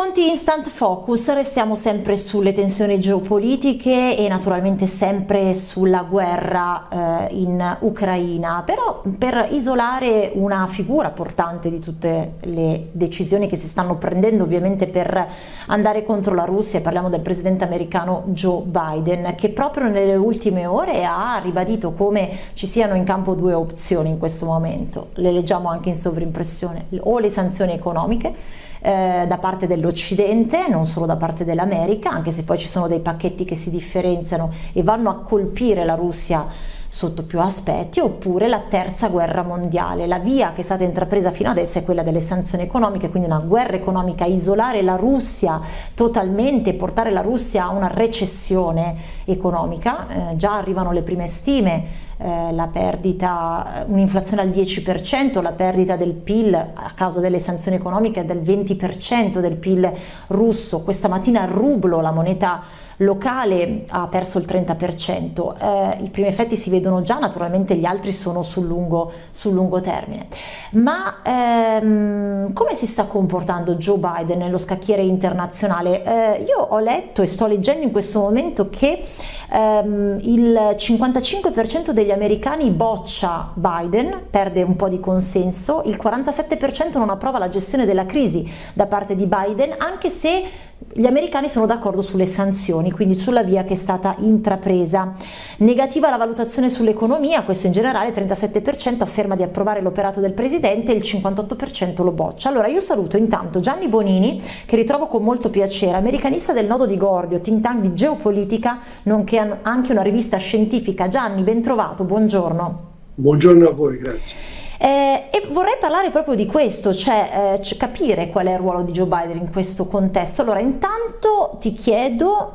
Fonti Instant Focus, restiamo sempre sulle tensioni geopolitiche e naturalmente sempre sulla guerra in Ucraina, però per isolare una figura portante di tutte le decisioni che si stanno prendendo ovviamente per andare contro la Russia, parliamo del presidente americano Joe Biden, che proprio nelle ultime ore ha ribadito come ci siano in campo due opzioni in questo momento, le leggiamo anche in sovrimpressione, o le sanzioni economiche da parte dell'Occidente, non solo da parte dell'America, anche se poi ci sono dei pacchetti che si differenziano e vanno a colpire la Russia sotto più aspetti, oppure la terza guerra mondiale. La via che è stata intrapresa fino adesso è quella delle sanzioni economiche, quindi una guerra economica, isolare la Russia totalmente, portare la Russia a una recessione economica. Già arrivano le prime stime, la perdita, un'inflazione al 10%, la perdita del PIL a causa delle sanzioni economiche è del 20% del PIL russo. Questa mattina il rublo, la moneta locale, ha perso il 30%. I primi effetti si vedono già, naturalmente gli altri sono sul lungo termine. Ma come si sta comportando Joe Biden nello scacchiere internazionale? Io ho letto e sto leggendo in questo momento che il 55% degli americani boccia Biden, perde un po' di consenso, il 47% non approva la gestione della crisi da parte di Biden, anche se gli americani sono d'accordo sulle sanzioni, quindi sulla via che è stata intrapresa. Negativa la valutazione sull'economia, questo in generale, il 37% afferma di approvare l'operato del presidente e il 58% lo boccia. Allora io saluto intanto Gianni Bonini, che ritrovo con molto piacere, americanista del Nodo di Gordio, think tank di geopolitica, nonché anche una rivista scientifica. Gianni, ben trovato, buongiorno. Buongiorno a voi, grazie. E vorrei parlare proprio di questo, cioè capire qual è il ruolo di Joe Biden in questo contesto. Allora, intanto ti chiedo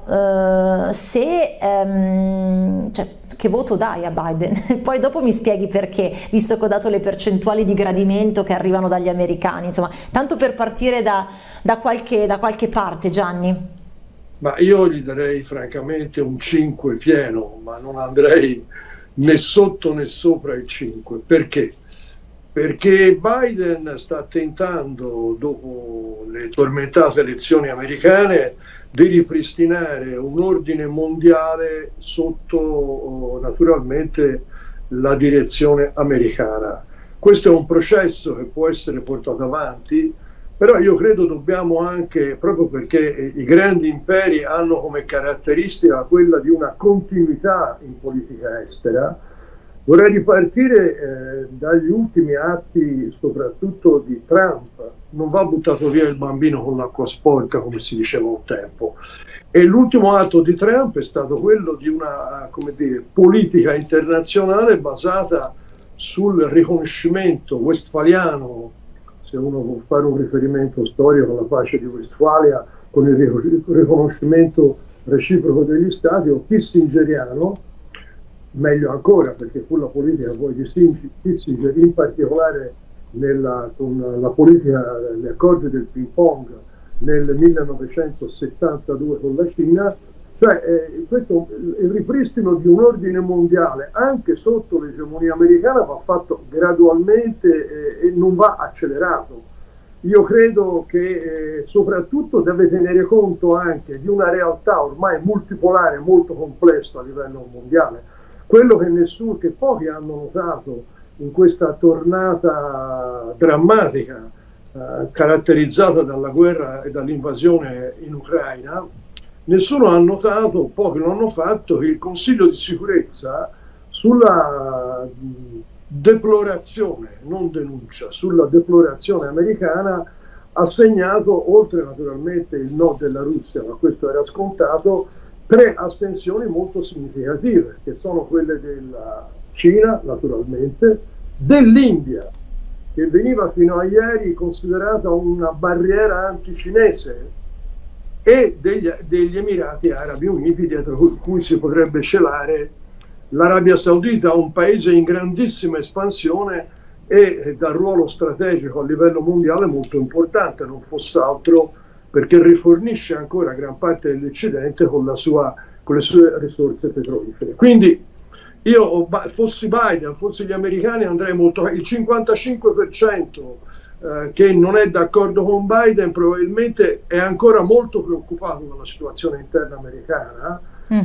che voto dai a Biden, poi dopo mi spieghi perché, visto che ho dato le percentuali di gradimento che arrivano dagli americani, insomma, tanto per partire da qualche parte, Gianni. Ma io gli darei francamente un 5 pieno, ma non andrei né sotto né sopra il 5. Perché? Perché Biden sta tentando, dopo le tormentate elezioni americane, di ripristinare un ordine mondiale sotto naturalmente la direzione americana. Questo è un processo che può essere portato avanti, però io credo dobbiamo anche, proprio perché i grandi imperi hanno come caratteristica quella di una continuità in politica estera, vorrei ripartire dagli ultimi atti, soprattutto di Trump. Non va buttato via il bambino con l'acqua sporca, come si diceva un tempo. E l'ultimo atto di Trump è stato quello di una, come dire, politica internazionale basata sul riconoscimento westfaliano, se uno può fare un riferimento storico alla pace di Westfalia, con il riconoscimento reciproco degli stati, o kissingeriano, meglio ancora, perché fu la politica poi di Kissinger, in particolare con la politica, gli accordi del ping pong nel 1972 con la Cina, cioè il ripristino di un ordine mondiale anche sotto l'egemonia americana va fatto gradualmente e non va accelerato. Io credo che soprattutto deve tenere conto anche di una realtà ormai multipolare molto complessa a livello mondiale. Quello che pochi hanno notato in questa tornata drammatica caratterizzata dalla guerra e dall'invasione in Ucraina, nessuno ha notato, pochi lo hanno fatto, che il Consiglio di sicurezza sulla deplorazione, non denuncia, sulla deplorazione americana ha segnato, oltre naturalmente il no della Russia, ma questo era scontato, 3 astensioni molto significative, che sono quelle della Cina, naturalmente, dell'India, che veniva fino a ieri considerata una barriera anticinese, e degli Emirati Arabi Uniti, dietro cui si potrebbe celare l'Arabia Saudita, un paese in grandissima espansione e dal ruolo strategico a livello mondiale molto importante, non fosse altro perché rifornisce ancora gran parte dell'Occidente con le sue risorse petrolifere. Quindi io, fossi Biden, fossi gli americani, andrei molto. Il 55% che non è d'accordo con Biden probabilmente è ancora molto preoccupato dalla situazione interna americana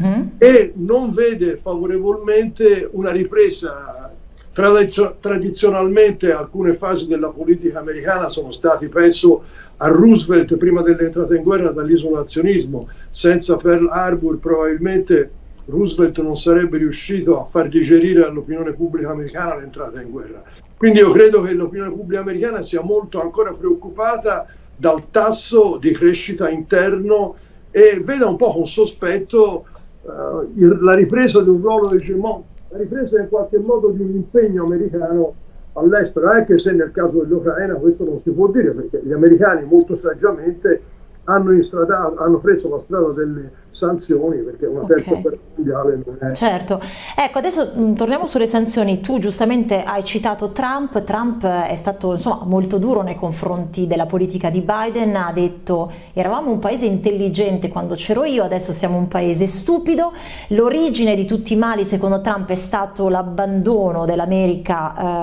e non vede favorevolmente una ripresa. Tradizionalmente alcune fasi della politica americana sono stati, penso a Roosevelt prima dell'entrata in guerra, dall'isolazionismo. Senza Pearl Harbor probabilmente Roosevelt non sarebbe riuscito a far digerire all'opinione pubblica americana l'entrata in guerra. Quindi io credo che l'opinione pubblica americana sia molto ancora preoccupata dal tasso di crescita interno e veda un po' con sospetto la ripresa di un ruolo egemonico, la ripresa in qualche modo di un impegno americano all'estero, anche se nel caso dell'Ucraina questo non si può dire, perché gli americani molto saggiamente hanno preso la strada delle sanzioni, perché una terza guerra mondiale non è... Certo, ecco, adesso torniamo sulle sanzioni. Tu giustamente hai citato Trump. Trump è stato insomma molto duro nei confronti della politica di Biden, ha detto eravamo un paese intelligente quando c'ero io, adesso siamo un paese stupido. L'origine di tutti i mali secondo Trump è stato l'abbandono dell'America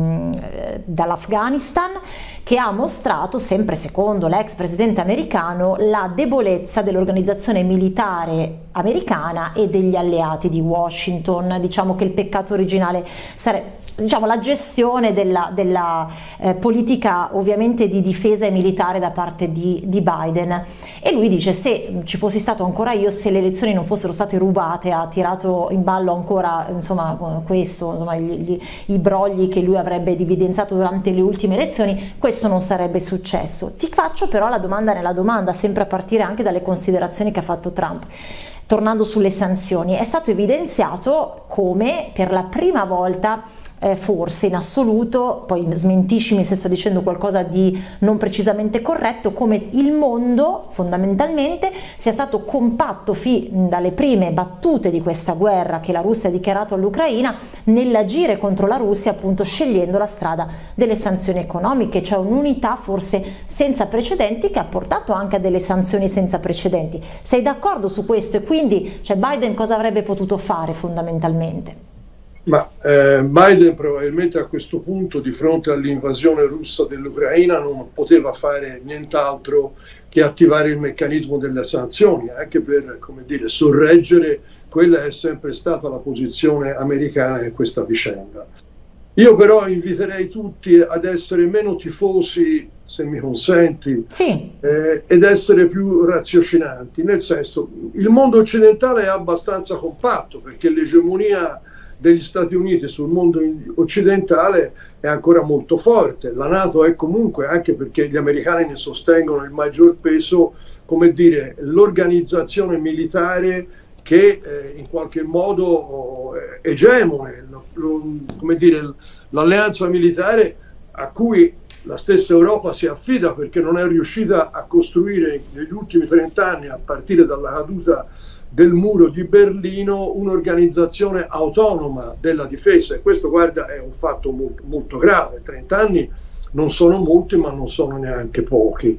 dall'Afghanistan, che ha mostrato, sempre secondo l'ex presidente americano, la debolezza dell'organizzazione militare americana e degli alleati di Washington. Diciamo che il peccato originale sarebbe, diciamo, la gestione della politica ovviamente di difesa e militare da parte di Biden. E lui dice: se ci fossi stato ancora io, se le elezioni non fossero state rubate, ha tirato in ballo ancora insomma questo, insomma, i brogli che lui avrebbe evidenziato durante le ultime elezioni, questo non sarebbe successo. Ti faccio però la domanda nella domanda, sempre a partire anche dalle considerazioni che ha fatto Trump. Tornando sulle sanzioni, è stato evidenziato come per la prima volta, forse in assoluto, poi smentiscimi se sto dicendo qualcosa di non precisamente corretto, come il mondo fondamentalmente sia stato compatto fin dalle prime battute di questa guerra che la Russia ha dichiarato all'Ucraina nell'agire contro la Russia, appunto scegliendo la strada delle sanzioni economiche, cioè un'unità forse senza precedenti che ha portato anche a delle sanzioni senza precedenti. Sei d'accordo su questo? E quindi, cioè, Biden cosa avrebbe potuto fare fondamentalmente? Ma Biden probabilmente a questo punto, di fronte all'invasione russa dell'Ucraina, non poteva fare nient'altro che attivare il meccanismo delle sanzioni, anche per, come dire, sorreggere quella che è sempre stata la posizione americana in questa vicenda. Io però inviterei tutti ad essere meno tifosi, se mi consenti, sì, ed essere più raziocinanti, nel senso, il mondo occidentale è abbastanza compatto, perché l'egemonia degli Stati Uniti sul mondo occidentale è ancora molto forte. La NATO è comunque, anche perché gli americani ne sostengono il maggior peso, come dire, l'organizzazione militare che in qualche modo egemone, come dire, l'alleanza militare a cui la stessa Europa si affida, perché non è riuscita a costruire negli ultimi 30 anni, a partire dalla caduta del muro di Berlino, un'organizzazione autonoma della difesa. E questo, guarda, è un fatto molto, molto grave. 30 anni non sono molti, ma non sono neanche pochi.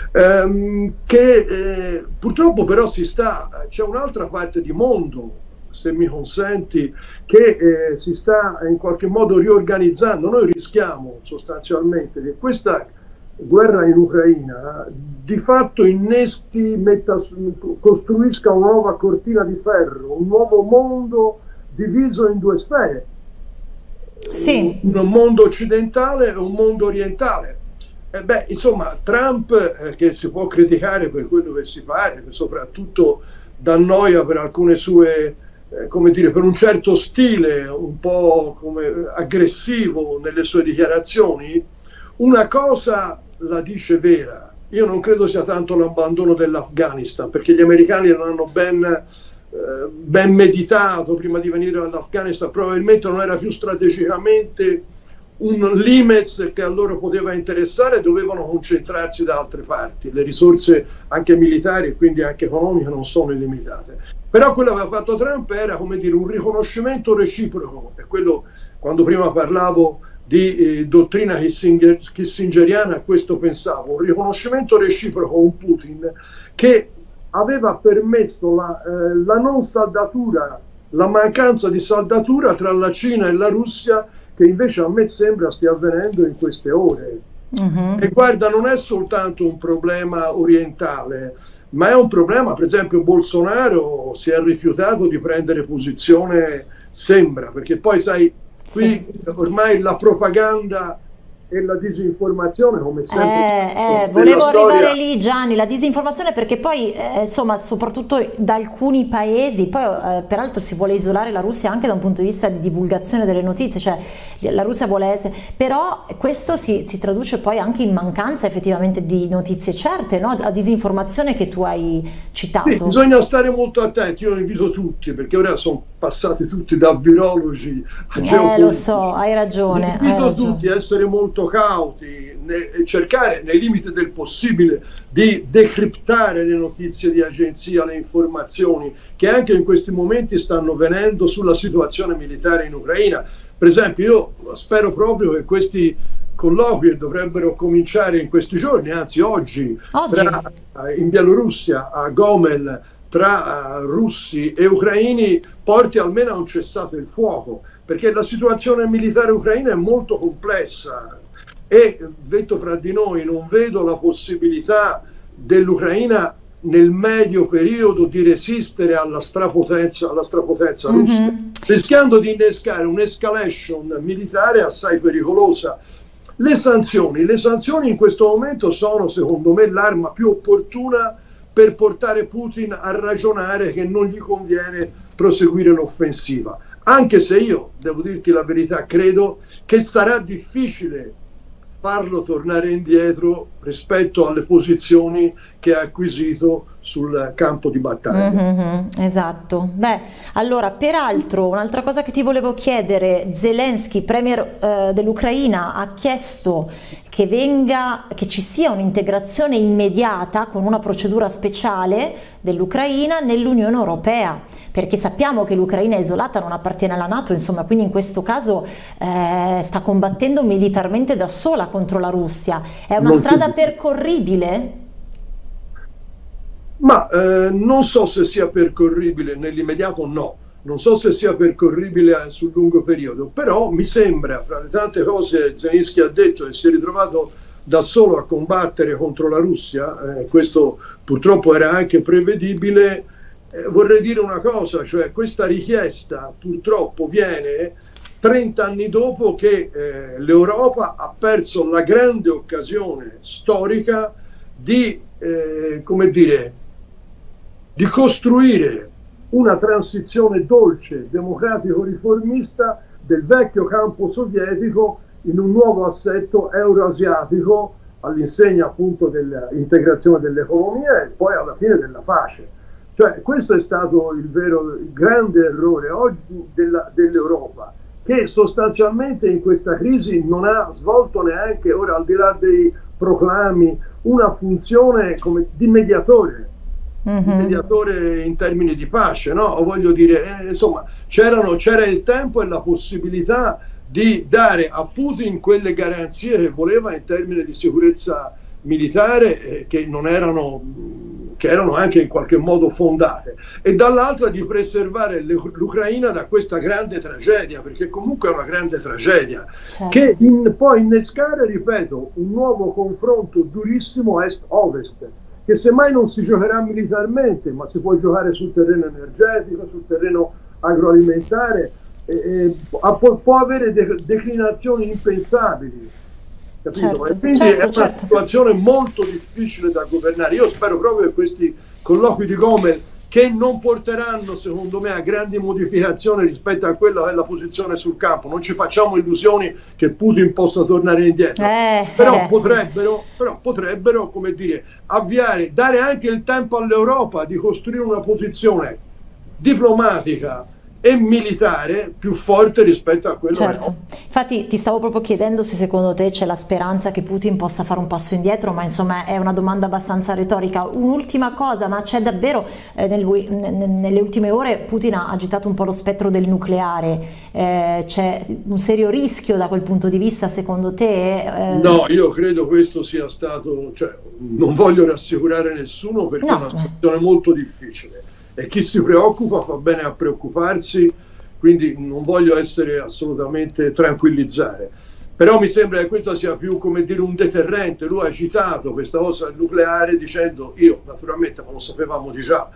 Purtroppo però c'è un'altra parte di mondo, se mi consenti, che si sta in qualche modo riorganizzando. Noi rischiamo sostanzialmente che questa guerra in Ucraina di fatto costruisca una nuova cortina di ferro, un nuovo mondo diviso in due sfere, sì, un mondo occidentale e un mondo orientale. Insomma, Trump, che si può criticare per quello che si pare, soprattutto da noia per alcune sue, come dire, per un certo stile un po' come aggressivo nelle sue dichiarazioni, una cosa la dice vera. Io non credo sia tanto l'abbandono dell'Afghanistan, perché gli americani l'hanno ben meditato prima di venire all'Afghanistan. Probabilmente non era più strategicamente un limes che a loro poteva interessare, dovevano concentrarsi da altre parti. Le risorse anche militari e quindi anche economiche non sono illimitate. Però quello che aveva fatto Trump era, come dire, un riconoscimento reciproco. E quello, quando prima parlavo di dottrina kissingeriana, a questo pensavo, un riconoscimento reciproco, un Putin che aveva permesso la non saldatura, la mancanza di saldatura tra la Cina e la Russia, che invece a me sembra stia avvenendo in queste ore. E guarda, non è soltanto un problema orientale, ma è un problema, per esempio Bolsonaro si è rifiutato di prendere posizione, sembra, perché poi sai, qui ormai la propaganda e la disinformazione, come sempre. Volevo arrivare lì, Gianni, la disinformazione, perché poi insomma, soprattutto da alcuni paesi, poi peraltro si vuole isolare la Russia anche da un punto di vista di divulgazione delle notizie, cioè la Russia vuole essere, però questo si traduce poi anche in mancanza effettivamente di notizie certe, no? La disinformazione che tu hai citato. Sì, bisogna stare molto attenti, io invito tutti, perché ora sono passati tutti da virologi a geopolitici. Lo so, hai ragione. Invito tutti a essere molto cauti e cercare nei limiti del possibile di decriptare le notizie di agenzia, le informazioni che anche in questi momenti stanno venendo sulla situazione militare in Ucraina. Per esempio, io spero proprio che questi colloqui dovrebbero cominciare in questi giorni, anzi oggi. In Bielorussia, a Gomel, tra russi e ucraini, porti almeno a un cessate il fuoco, perché la situazione militare ucraina è molto complessa e, detto fra di noi, non vedo la possibilità dell'Ucraina nel medio periodo di resistere alla strapotenza russa, rischiando di innescare un'escalation militare assai pericolosa. Le sanzioni in questo momento sono, secondo me, l'arma più opportuna per portare Putin a ragionare che non gli conviene proseguire l'offensiva. Anche se io, devo dirti la verità, credo che sarà difficile farlo tornare indietro rispetto alle posizioni che ha acquisito sul campo di battaglia. Esatto. Beh, allora, peraltro, un'altra cosa che ti volevo chiedere: Zelensky, premier dell'Ucraina, ha chiesto che ci sia un'integrazione immediata con una procedura speciale dell'Ucraina nell'Unione Europea, perché sappiamo che l'Ucraina è isolata, non appartiene alla NATO, insomma, quindi in questo caso sta combattendo militarmente da sola contro la Russia. È una strada percorribile? Ma non so se sia percorribile nell'immediato, no. Non so se sia percorribile sul lungo periodo, però mi sembra, fra le tante cose Zelensky ha detto, che si è ritrovato da solo a combattere contro la Russia, questo purtroppo era anche prevedibile. Vorrei dire una cosa, cioè questa richiesta purtroppo viene 30 anni dopo che l'Europa ha perso la grande occasione storica di, come dire, di costruire una transizione dolce, democratico-riformista del vecchio campo sovietico in un nuovo assetto euroasiatico all'insegna appunto dell'integrazione dell'economia e poi alla fine della pace. Cioè questo è stato il grande errore oggi dell'Europa, che sostanzialmente in questa crisi non ha svolto neanche, ora al di là dei proclami, una funzione come di mediatore. Mediatore in termini di pace, no? Voglio dire, insomma, c'era il tempo e la possibilità di dare a Putin quelle garanzie che voleva in termini di sicurezza militare, che erano anche in qualche modo fondate, e dall'altra di preservare l'Ucraina da questa grande tragedia, perché comunque è una grande tragedia, che può innescare, ripeto, un nuovo confronto durissimo est-ovest, che semmai non si giocherà militarmente, ma si può giocare sul terreno energetico, sul terreno agroalimentare, può avere declinazioni impensabili, capito? E quindi è una situazione molto difficile da governare. Io spero proprio che questi colloqui di Gomel, che non porteranno secondo me a grandi modificazioni rispetto a quella che è la posizione sul campo, non ci facciamo illusioni che Putin possa tornare indietro, però potrebbero, come dire, avviare, dare anche il tempo all'Europa di costruire una posizione diplomatica e militare più forte rispetto a quello che Infatti ti stavo proprio chiedendo se secondo te c'è la speranza che Putin possa fare un passo indietro, ma insomma è una domanda abbastanza retorica. Un'ultima cosa, ma c'è davvero nelle ultime ore Putin ha agitato un po' lo spettro del nucleare, c'è un serio rischio da quel punto di vista secondo te? No, io credo questo sia stato, cioè, non voglio rassicurare nessuno perché è una situazione molto difficile. E chi si preoccupa fa bene a preoccuparsi, quindi non voglio essere assolutamente tranquillizzare. Però mi sembra che questo sia più, come dire, un deterrente. Lui ha citato questa cosa del nucleare dicendo: io naturalmente, ma lo sapevamo di già,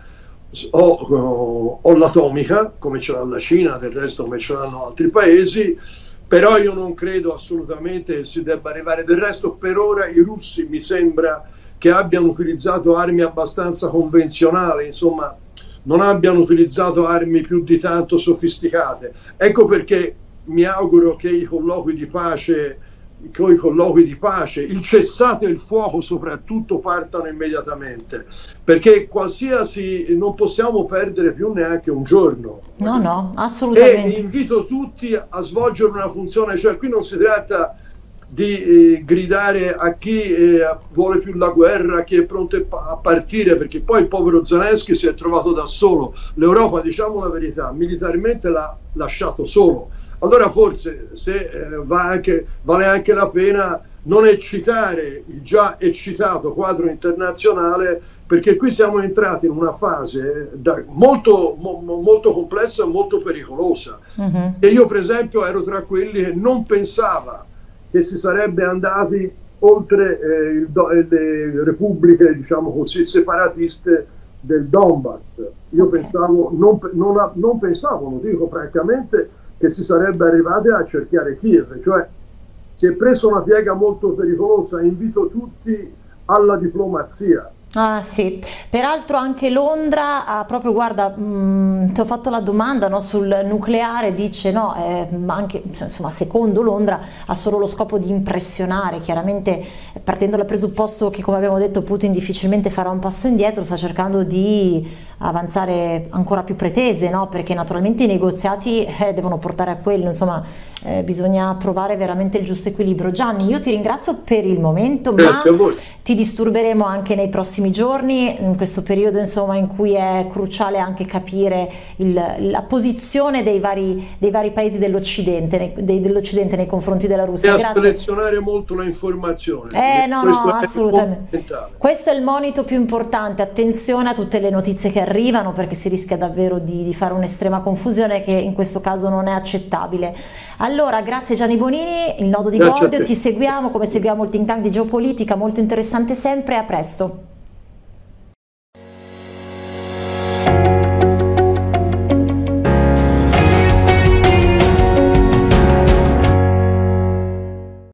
ho l'atomica, come ce l'ha la Cina, del resto come ce l'hanno altri paesi, però io non credo assolutamente che si debba arrivare. Del resto per ora i russi mi sembra che abbiano utilizzato armi abbastanza convenzionali, insomma non abbiano utilizzato armi più di tanto sofisticate. Ecco perché mi auguro che i colloqui di pace, il cessate il fuoco soprattutto, partano immediatamente, perché non possiamo perdere più neanche un giorno. No, no, assolutamente. E invito tutti a svolgere una funzione, cioè qui non si tratta di gridare a chi vuole più la guerra, a chi è pronto a partire, perché poi il povero Zelensky si è trovato da solo. L'Europa, diciamo la verità, militarmente l'ha lasciato solo. Allora forse vale anche la pena non eccitare il già eccitato quadro internazionale, perché qui siamo entrati in una fase molto complessa e molto pericolosa. E io per esempio ero tra quelli che non pensava che si sarebbe andati oltre le repubbliche, diciamo così, separatiste del Donbass. Io pensavo, non pensavo, lo dico francamente, che si sarebbe arrivati a cerchiare Kiev, cioè si è preso una piega molto pericolosa. Invito tutti alla diplomazia. Ah sì, peraltro anche Londra ha proprio, guarda, ti ho fatto la domanda, no, sul nucleare, dice no, anche, insomma, secondo Londra ha solo lo scopo di impressionare, chiaramente partendo dal presupposto che, come abbiamo detto, Putin difficilmente farà un passo indietro, sta cercando di avanzare ancora più pretese, no? Perché naturalmente i negoziati devono portare a quello, insomma bisogna trovare veramente il giusto equilibrio. Gianni, io ti ringrazio per il momento, Grazie a voi. Ti disturberemo anche nei prossimi giorni, in questo periodo insomma in cui è cruciale anche capire la posizione dei vari paesi dell'Occidente nei confronti della Russia. E a selezionare molto la informazione. No, assolutamente. Questo è il monito più importante, attenzione a tutte le notizie che arrivano, perché si rischia davvero di fare un'estrema confusione che in questo caso non è accettabile. Allora, grazie Gianni Bonini, il Nodo di Gordio, ti seguiamo come seguiamo il think tank di geopolitica, molto interessante sempre, a presto.